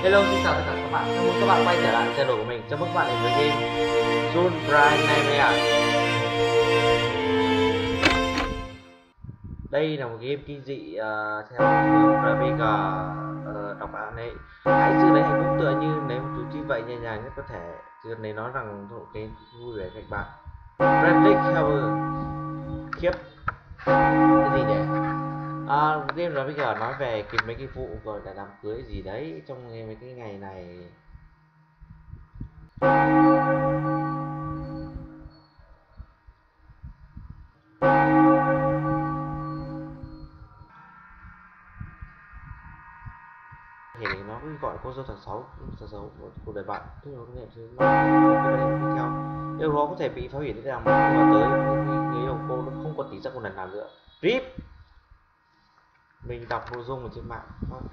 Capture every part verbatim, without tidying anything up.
Hello, xin chào tất cả các bạn. Chào mừng các bạn quay trở lại channel của mình. Chào mừng các bạn đến với game Zone Bright Nightmare. Đây là một game kinh dị uh, theo Ravega uh, đọc án ấy. Hãy giữ lấy hạnh phúc tựa như nếu một chú chim vậy nhẹ nhàng nhất có thể. Chứ này nói rằng một cái vui vẻ các bạn. Redlick Harbor. Khiếp. Cái gì nhỉ? À, game là bây giờ nói về cái mấy cái vụ gọi là đám cưới gì đấy trong mấy cái ngày này. Thì nó cứ gọi cô dâu tháng sáu, tháng sáu của đời bạn, tức là nó nghiệm chứ nó theo điều đó có thể bị phá hủy thế nào mà tới người yêu cô nó không có tí giác một lần nào nữa. Rip mình đọc nội dung ở trên mạng không?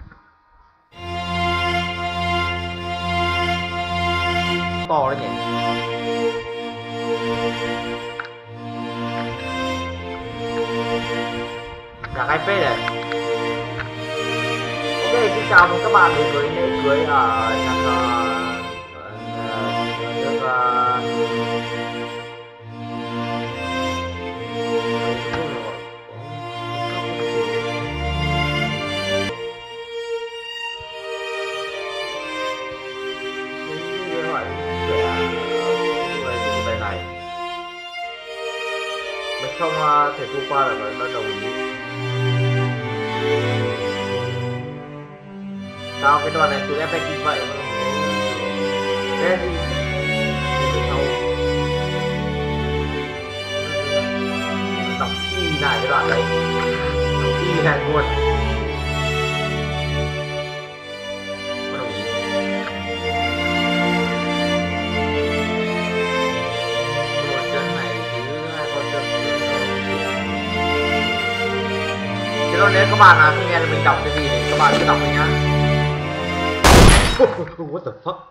To đấy nhỉ. Là hai phê này. Ok, xin chào mừng các bạn đến với lễ cưới ở trong nước không uh, thể thu qua là nó đồng ý. Sao cái đoạn này tụi em như vậy mà cái gì sau đọc y lại cái đoạn đấy, đọc y lại luôn. Cho nên các bạn là không nghe là mình đọc cái gì thì các bạn cứ đọc đi nhá. What the fuck?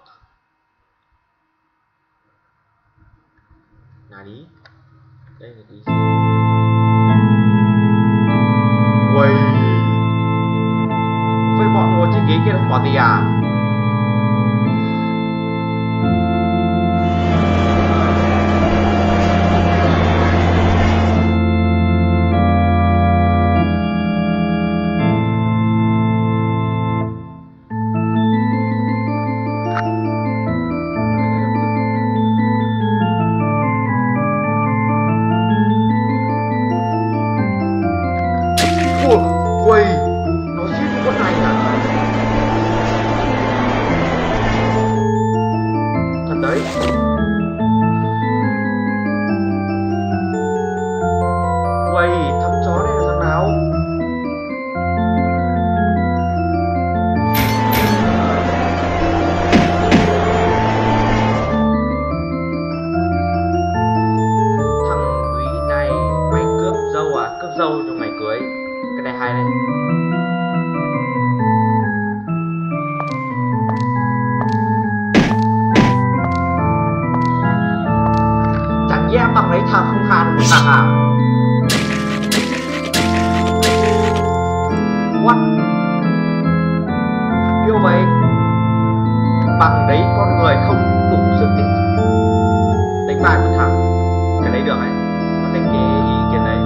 Nào đi. Đây là tí. Uầy. Với bọn ngồi trên ghế kia nó bỏ gì à? Ui, nó giết con này à? Thật đấy. Ui, thằng chó này là thằng nào? Thằng Quý này, mày cướp dâu à? Cướp dâu cho mày cưới. Cái này hay đấy. Chẳng nhẽ bằng lấy thằng không hàn một thằng à? What? Yêu vậy bằng đấy con người không đủ sức để đánh bại một thằng. Cái đấy được ấy. Nó thích cái ý kiến đấy.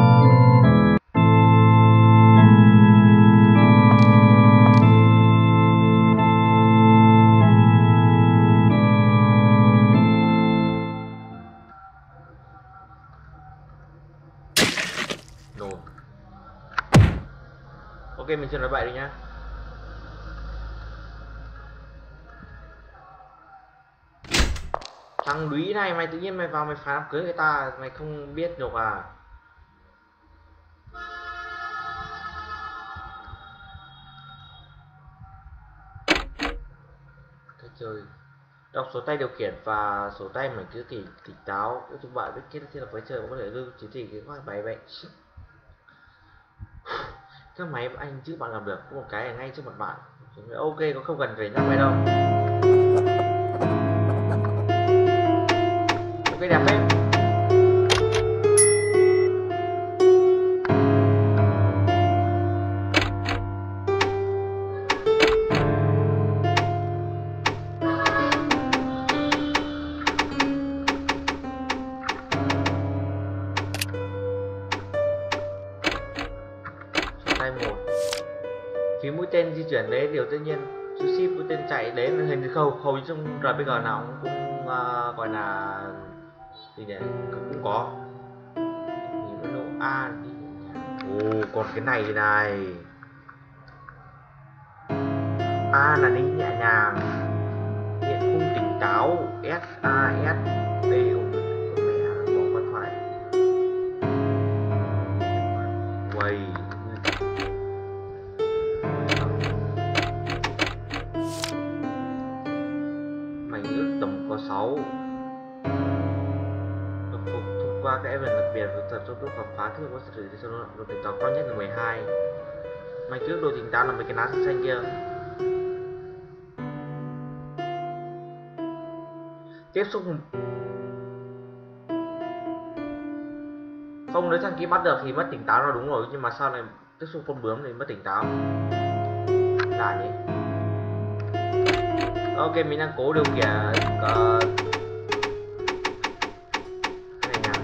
Ok, mình chưa nói bậy đi nhá. Thằng Lúy này, mày tự nhiên mày vào mày phá đám cưới người ta, mày không biết được à? Cái chơi đọc số tay điều khiển và sổ tay mày cứ tỉnh tỉnh táo. Chúng bạn biết kết thiết lập với trời có thể lưu chỉ thị cái khoa bài vậy. Các máy anh chứ bạn làm được, có một cái ở ngay trước mặt bạn. Ok, có không cần phải nhắc máy đâu. Ok, đẹp phết. tay một. Phím mũi tên di chuyển đấy điều tất nhiên, chú shift mũi tên chạy đấy là hình như không hầu như trong rờ pê giê nào cũng, cũng uh, gọi là gì nhỉ, cũng có. Nhìn nó độ A đi. Ồ, còn cái này này, A là đi nhẹ nhàng, hiện khung tỉnh táo, S A S D con mẹ nó vẫn phải quay. Mảnh ước tổng có sáu. Phục thông qua các event đặc biệt và thật trong lúc khám phá thứ có sự thì sau độ tỉnh táo cao nhất là mười hai. Mảnh trước độ tỉnh táo là mấy cái lá xanh xanh kia. Tiếp xúc không, nếu thằng kia bắt được thì mất tỉnh táo là đúng rồi, nhưng mà sao này tiếp xúc con bướm thì mất tỉnh táo là nhỉ. Ok, mình đang cố điều khiển uh, cái này nha.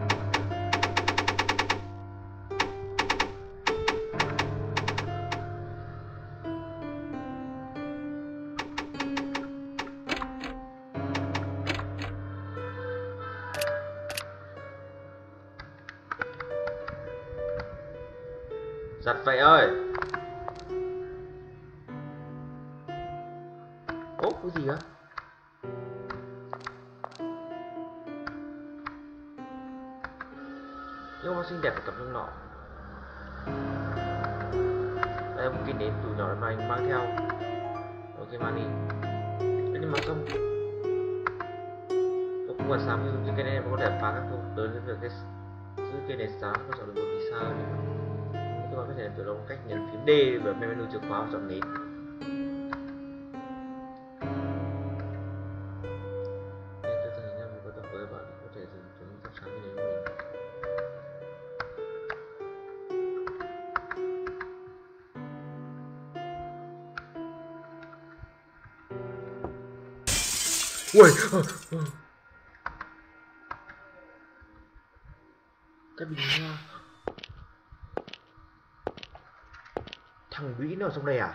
Giật vậy ơi. Ố, cái gì á? Nhưng mà xinh đẹp của cặp lưng nọ. Đây một cái nến tủ nhỏ mà anh mang theo. Ok mang đi. Nhưng mà xong tôi cũng còn sáng ví dụ cái này có thể phá các thông tới cái việc cái giữ cái nền sáng có chọn được một vì sao nhỉ? Các bạn có thể tự động cách nhấn phím D và menu chìa khóa và chọn nến. Ui, cái bình hoa. Thằng Vĩ nó ở trong đây à?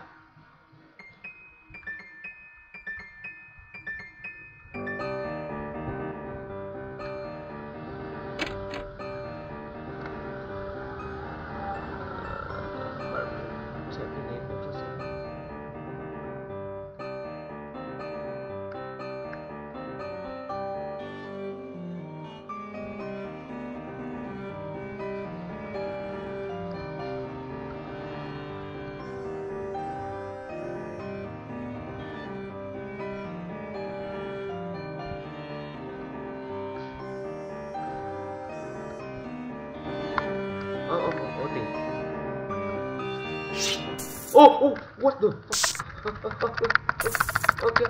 Oh, oh, what the fuck? Okay.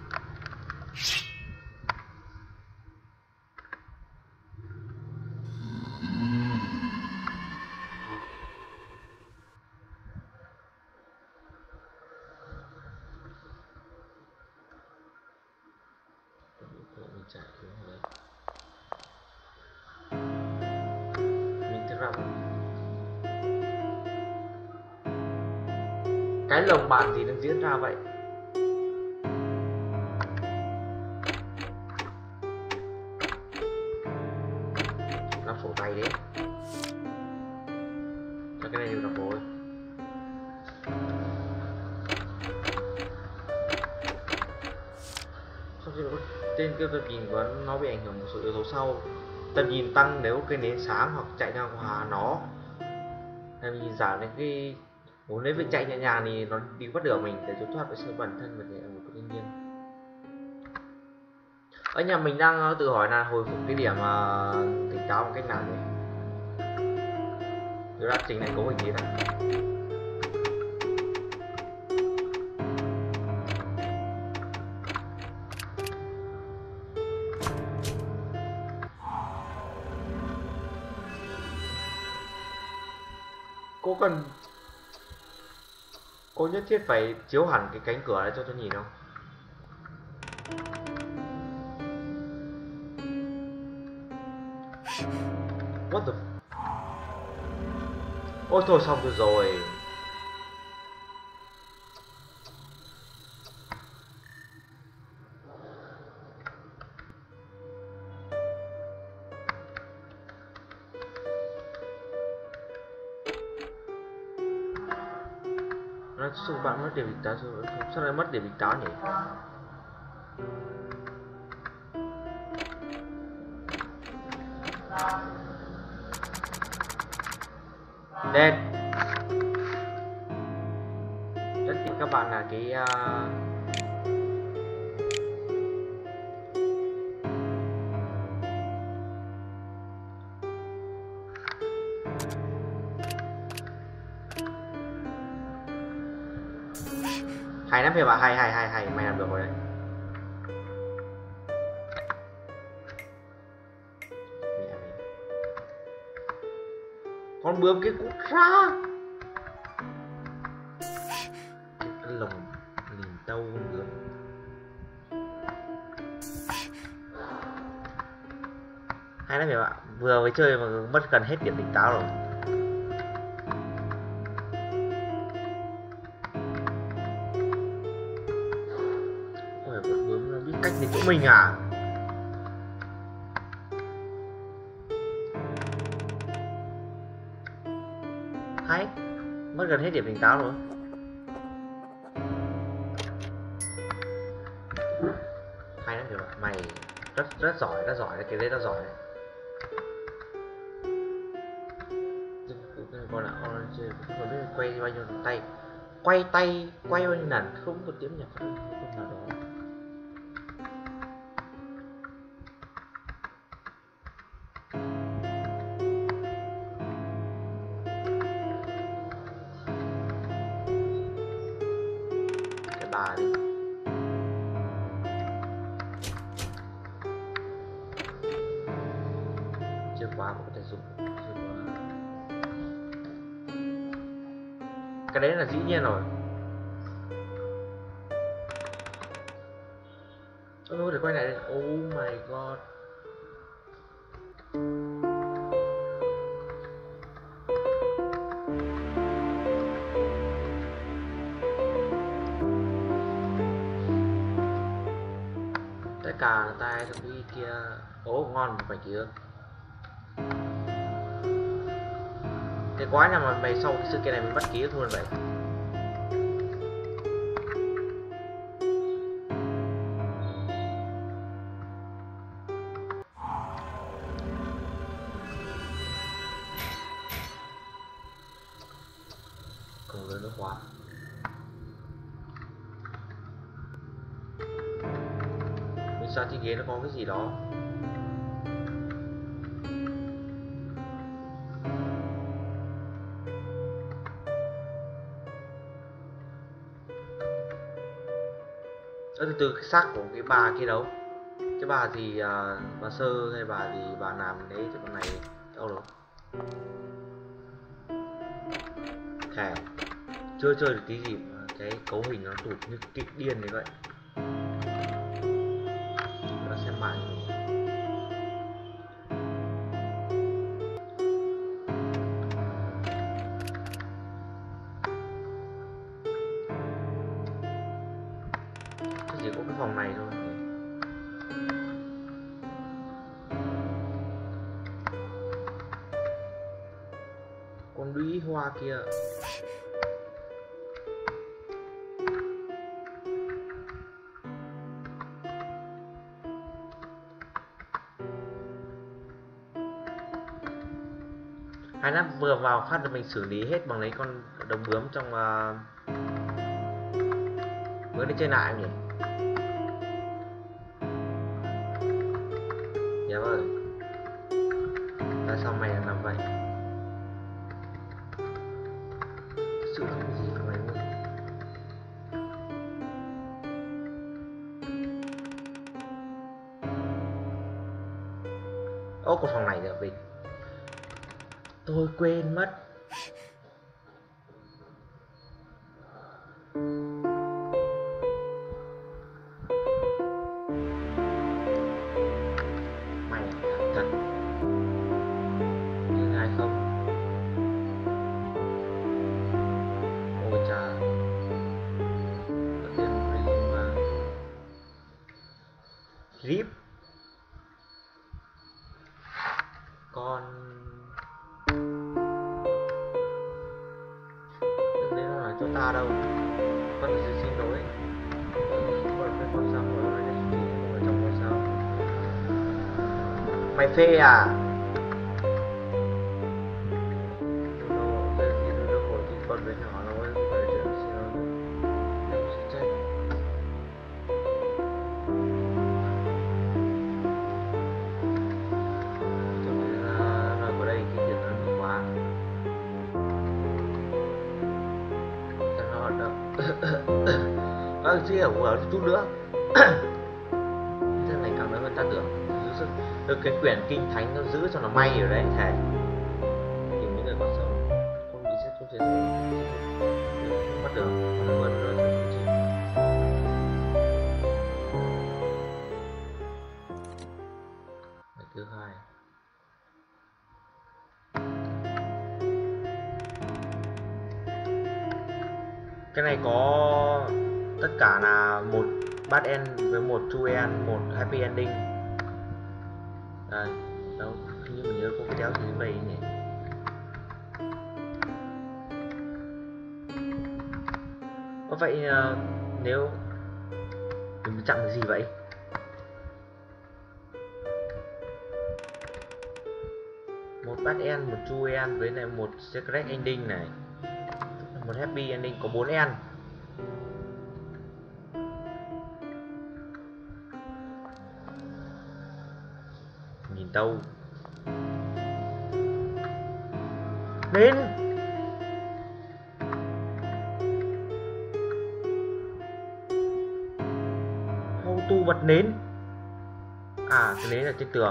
Mình chạy xuống rồi. Mình thức ra cái lồng bàn gì đang diễn ra vậy? Làm sổ tay đấy. Cho cái này đều là bối. Sau khi trên cái tầm nhìn của nó bị ảnh hưởng một số yếu tố sau. Tầm nhìn tăng nếu cái nến sáng hoặc chạy ngang qua nó. Tầm nhìn giảm đến cái muốn lấy việc chạy nhẹ nhàng thì nó đi bắt được mình để trốn thoát với sự bản thân và để một thiên nhiên. Ở nhà mình đang tự hỏi là hồi phục cái điểm uh, tỉnh táo bằng cách nào đấy. Tôi đã trình này có hình gì này. Cô cần cô nhất thiết phải chiếu hẳn cái cánh cửa này cho tôi nhìn không? What the... Ôi thôi xong rồi rồi. Nó sao bạn mất điểm bình táo rồi? Sao lại mất điểm bình táo nhỉ? Đen. Rất tiếc các bạn là cái uh... hay lắm bạn, hay hay hay hay, mày làm được rồi đấy. Con bướm cái cút ra. Cái lồng lìn tâu con bướm. Hay lắm bạn, vừa mới chơi mà mất gần hết điểm tỉnh táo rồi. Ôi, con bướm nó biết cách đến chỗ mình à? Hay, mất gần hết điểm tỉnh táo rồi. Hay lắm kìa bạn, mày rất rất giỏi, rất giỏi đấy, cái đấy nó giỏi đấy. Con là orange, không biết quay bao nhiêu tay, quay tay, quay bao nhiêu lần, không có tiếng nhạc không nào đó. Cái bà đi. Chưa quá cũng có thể dùng. Chưa quá. Cái đấy là dĩ nhiên rồi. Ôi để quay lại đây. Oh my god. Tất cả là tay thằng đi kia. Ố oh, ngon phải kia. Cái quái nào mà mày sau cái sự kiện này mình bắt ký luôn vậy? Không lớn nó quá. Mình sao trên ghế nó có cái gì đó. Ơ từ từ, cái xác của cái bà kia đâu? Cái bà gì à, bà Sơ hay bà gì bà làm đấy chứ con này đâu rồi? Thẻ chưa chơi được tí gì mà cái cấu hình nó tụt như kịch điên như vậy. Nó xem mạng như chỉ có cái phòng này thôi. Con đũy hoa kia. Hay lắm, vừa vào phát là mình xử lý hết bằng lấy con đồng bướm trong uh... bữa đi chơi lại nhỉ? Dạ vâng. Tại sao mày làm vậy? Sự không có gì của mày luôn. Ô, có phòng này được vì tôi quên mất. Mày thật nhưng ai không? có ta đâu. Con xin xin lỗi. Con biết con sao rồi, nó nhận chỉ không ở trong con sao. Mày phê à? Đâu, cái gì nó đâu có thì con bé nhỏ nó mới phải chuyện xin lỗi. Em sẽ chết. Tôi nghĩ là nói vào đây cái chuyện nó nhiều quá. Nó đâu. Bác sĩ ở ở chút nữa. Thế này càng lớn hơn ta tưởng. Giữ sức được cái quyển kinh thánh nó giữ cho nó may ở đấy thề. Tìm những người còn sống không bị chết không chết không mất được nó vươn rồi không chịu. Bài thứ hai. Cái này có tất cả là một bad end với một true end, một happy ending. Đây, đâu, hình như mình nhớ có cái đéo gì đây nhỉ. Có vậy uh, nếu mình chặn cái gì vậy? Một bad end, một true end với lại một secret ending này. Một happy ending có bốn end. Nhìn tâu đến hô tu bật nến. À cái nến là trên tường.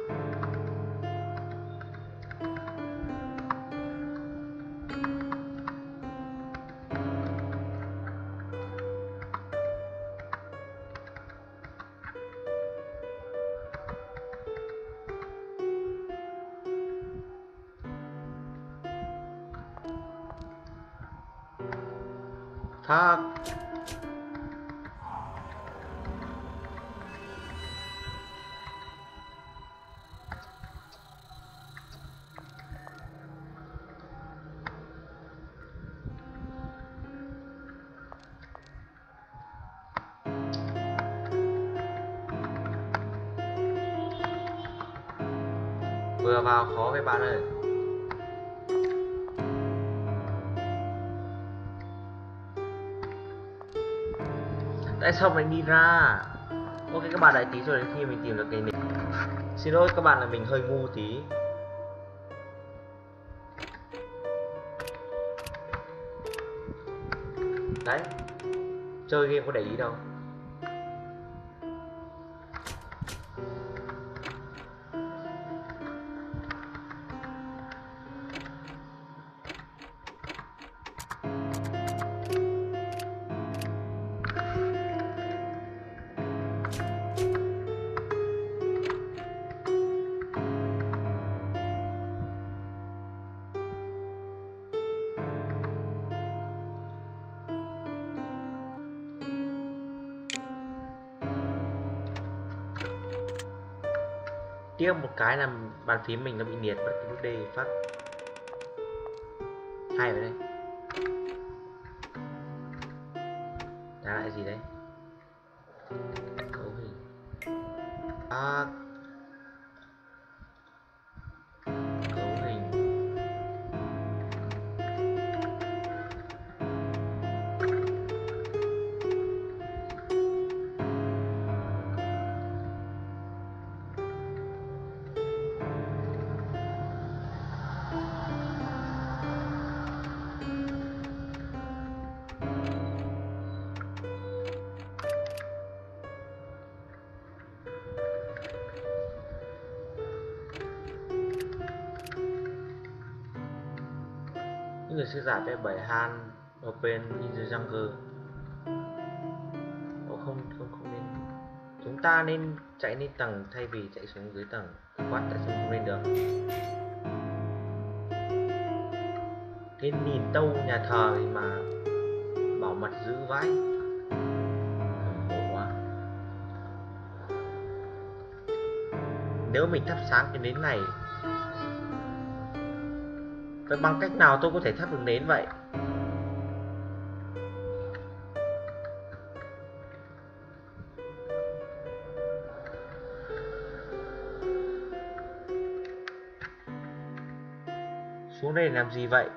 Fuck. Vừa vào khó với bạn ơi. Tại sao mình đi ra? Ok các bạn đại tí rồi đến khi mình tìm được cái này. Xin lỗi các bạn là mình hơi ngu tí. Đấy. Chơi game có để ý đâu. Tiếc một cái là bàn phím mình nó bị liệt mất cái nút D phát. Hai ở đây. Trả lại gì đấy? Cấu hình. À, cấu hình. Những người sư giả P bảy Han Open in the Jungle. Ồ, không không không nên. Chúng ta nên chạy lên tầng thay vì chạy xuống dưới tầng. Quát tại sao không lên được? Cái nhìn tâu nhà thờ thì mà bảo mật dữ vãi. Khổ quá. Nếu mình thắp sáng cái nến này, vậy bằng cách nào tôi có thể thắp được nến vậy? đây để làm gì vậy?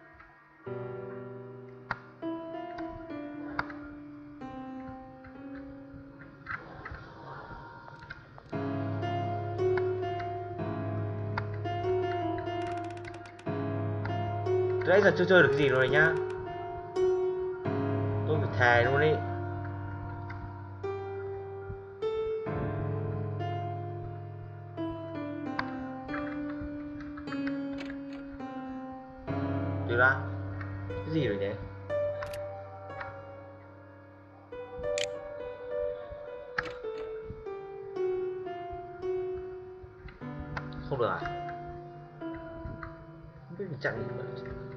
Nãy giờ chưa chơi được cái gì rồi nhá. Tôi phải thề luôn đi. Từ ra cái gì rồi nhỉ? Không được à? Không biết mình chặn gì nữa.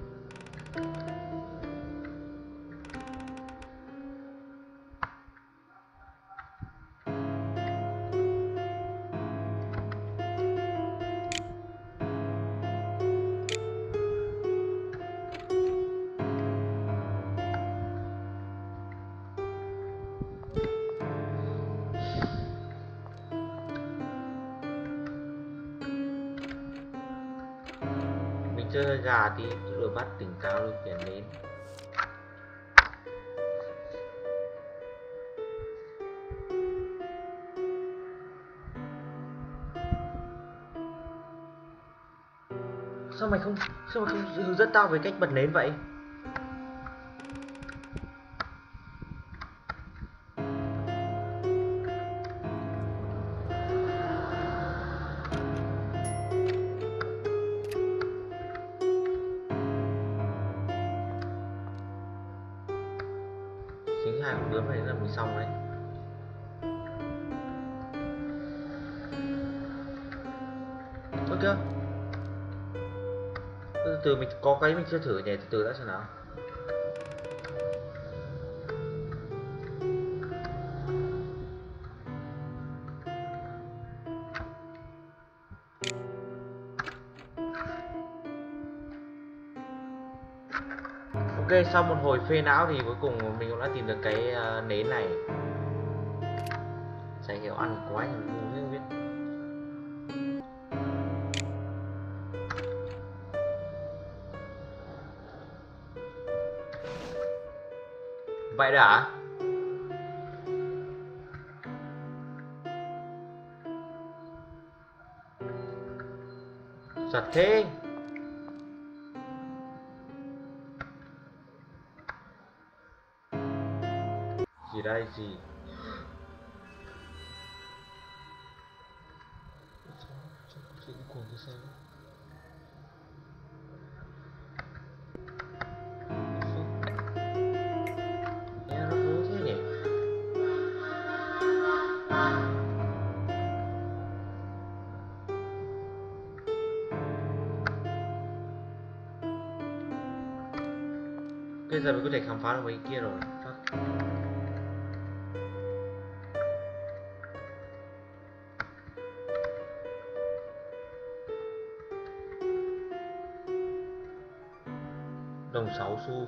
Mình chơi gà thì rồi bắt tỉnh táo điều khiển đến. Sao mày không sao mày không hướng dẫn tao về cách bật nến vậy? Chính hai con bướm này là mình xong đấy. Ơ kìa. Từ từ mình có cái mình chưa thử nhỉ, từ từ đã xem nào. Ok, sau một hồi phê não thì cuối cùng mình cũng đã tìm được cái uh, nến này. Chả hiểu ăn quá thì mình không biết. Vậy đã? Giật thế. Gì đây gì? Chuyện cuồng cái sao? Nghe nó hú thế nhỉ? Bây giờ mình có thể khám phá được mấy kia rồi. Fuck. Đồng sáu xu.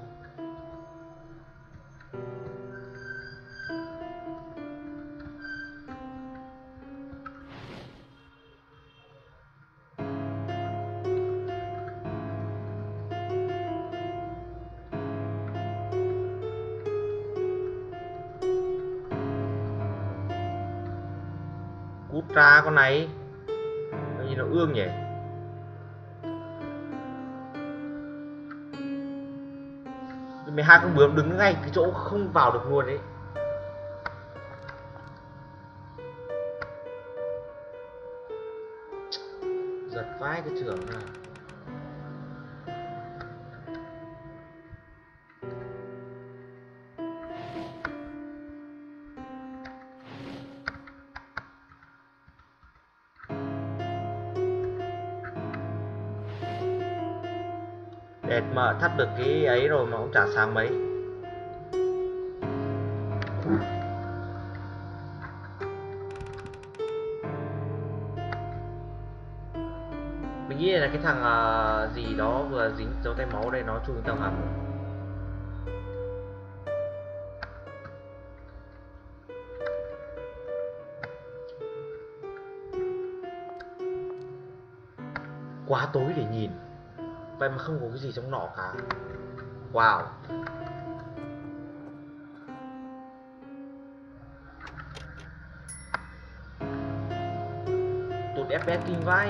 Cút ra con này. Nó nhìn nó ương nhỉ. Mười hai con bướm đứng ngay cái chỗ không vào được luôn đấy. Giật vãi cái trưởng này. Đệt mà thắt được cái ấy rồi mà cũng chả sáng mấy. Mình nghĩ là cái thằng uh, gì đó vừa dính dấu tay máu đây nó chui tầng hầm. Quá tối để nhìn. vậy mà không có cái gì trong nọ cả. Wow. Tụt ép pê ét kinh vai.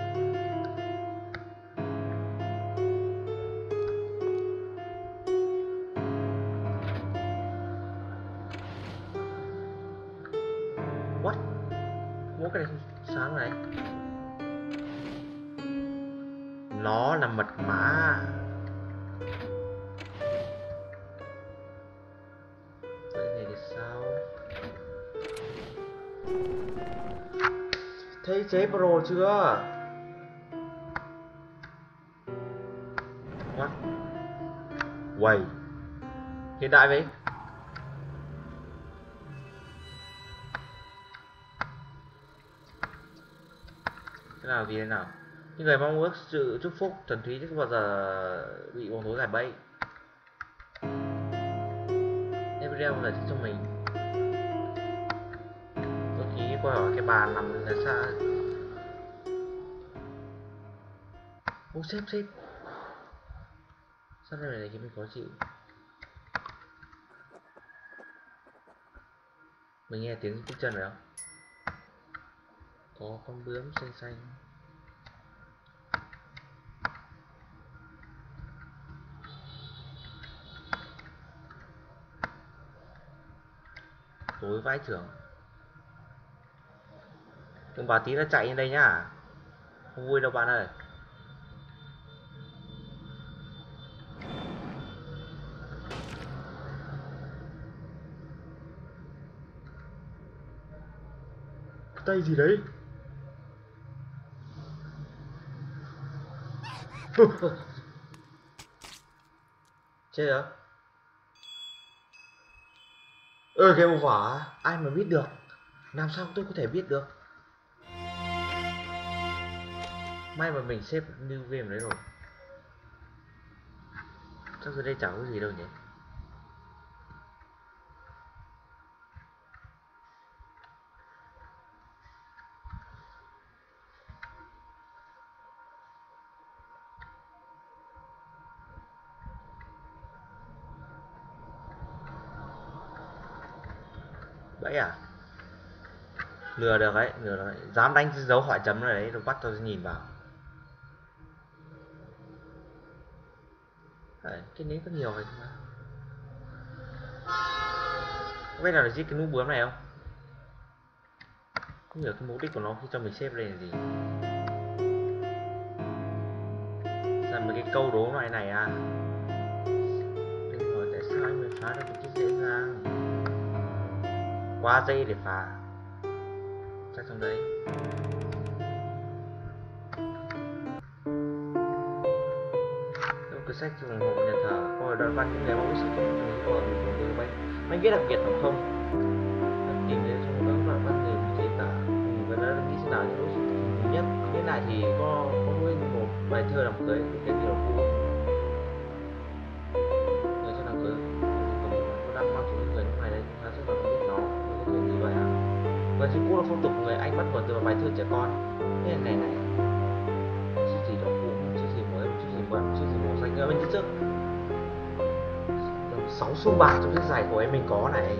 What? Mỗi cái này không sáng này. Nó là mật mã. Vậy này thì sao? Thấy chế pro chưa? What? Quầy hiện đại vậy. Thế nào gì thế nào? Những người mong ước sự chúc phúc thuần túy chứ không bao giờ bị bóng tối giải bẫy. Gabriel giải thích cho mình. Đôi khi qua hỏi cái bàn nằm ra xa. Ô sếp sếp. Sao đây này cái mình khó chịu. Mình nghe tiếng bước chân rồi không? Có con bướm xanh xanh. Tối vãi trưởng. Đừng bảo tí nó chạy lên đây nhá. Không vui đâu bạn ơi. Cái tay gì đấy? Chết rồi. Ơ game over. Ai mà biết được. Làm sao tôi có thể biết được. May mà mình xếp new game đấy rồi. Chắc ở đây chẳng có gì đâu nhỉ. Bẫy à? Lừa được đấy, lừa được đấy. Dám đánh dấu hỏi chấm rồi đấy, rồi bắt tôi nhìn vào. Đấy, cái nến có nhiều rồi mà. Có biết nào để giết cái nút bướm này không? Không hiểu cái mục đích của nó khi cho mình xếp lên là gì. Là mấy cái câu đố loại này à? Đừng hỏi tại sao anh mới phá được một cách dễ dàng. Qua dây để phá. Chắc trong đấy. Trong cái sách dùng hộ nhà thờ, coi đoạn văn những người mong sự tốt của tôi của tôi bay. Anh viết đặc biệt không không? Tìm thấy trong các đoạn văn người như thế cả. Mình vẫn đã nghĩ thế nào những lúc thứ nhất. Hiện lại thì có có nguyên một bài thơ đám cưới cái điều cũ. Người cho đám cưới có đăng mang xuống người lúc này đấy, ta sẽ không biết nó cái chuyện như vậy à? Và chữ cũ là phong tục người Anh bắt nguồn từ bài thơ trẻ con. Thế này này, chiếc gì đó cũ, chiếc gì mới, chiếc gì bẩn, chiếc gì màu xanh nữa bên trước. Sáu số bạc trong chiếc giày của em mình có này.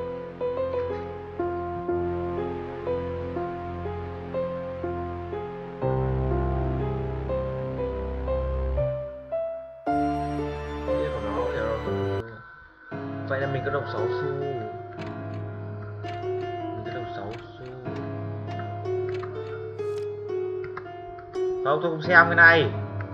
Vậy là mình có đồng sáu xu. Mình có đồng sáu xu. Không, tôi không xem cái này.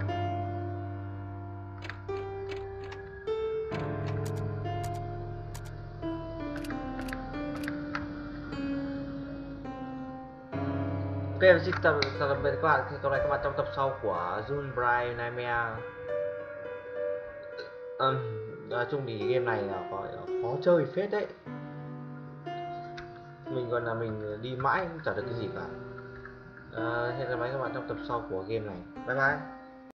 Ok, xin chào tạm biệt các bạn. Hẹn gặp lại các bạn trong tập sau của June Bright Nightmare. Um, nói chung thì game này là khó, khó chơi phết đấy. Mình còn là mình đi mãi cũng chẳng được cái gì cả. Uh, hẹn gặp lại các bạn trong tập sau của game này. Bye bye.